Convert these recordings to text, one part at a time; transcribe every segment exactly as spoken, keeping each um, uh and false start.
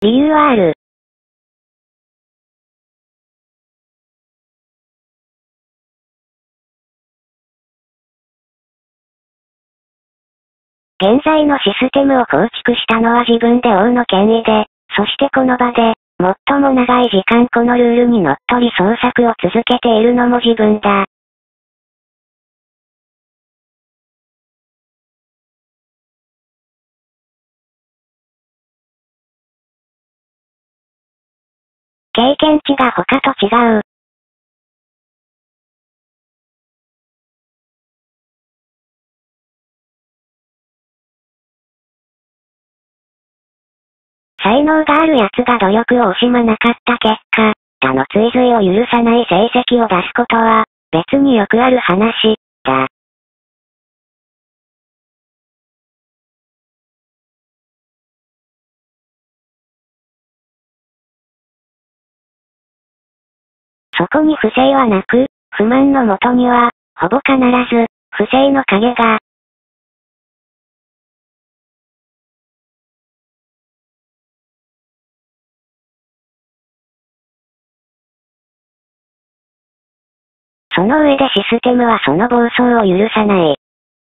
理由はある。現在のシステムを構築したのは自分で王の権威で、そしてこの場で、最も長い時間このルールにのっとり創作を続けているのも自分だ。経験値が他と違う。才能がある奴が努力を惜しまなかった結果、他の追随を許さない成績を出すことは、別によくある話、だ。そこに不正はなく、不満のもとには、ほぼ必ず、不正の影が。その上でシステムはその暴走を許さない。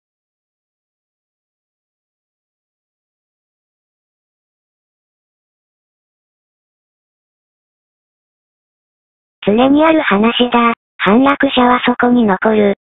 常にある話だ。反落者はそこに残る。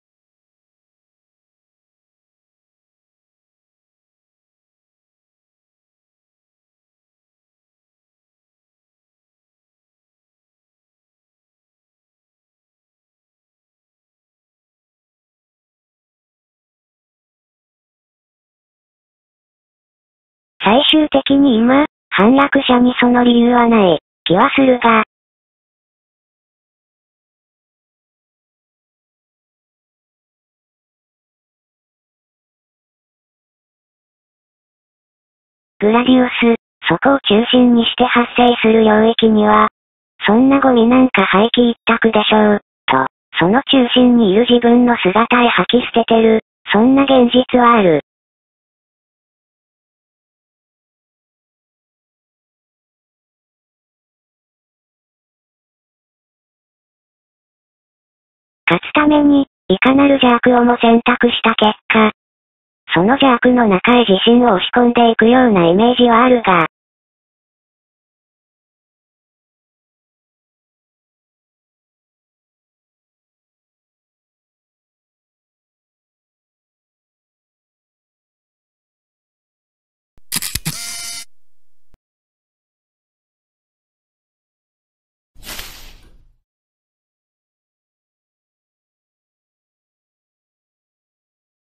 最終的に今、反落者にその理由はない、気はするが。グラディウス、そこを中心にして発生する領域には、そんなゴミなんか廃棄一択でしょう、と、その中心にいる自分の姿へ吐き捨ててる、そんな現実はある。勝つために、いかなる邪悪をも選択した結果、その邪悪の中へ自信を押し込んでいくようなイメージはあるが、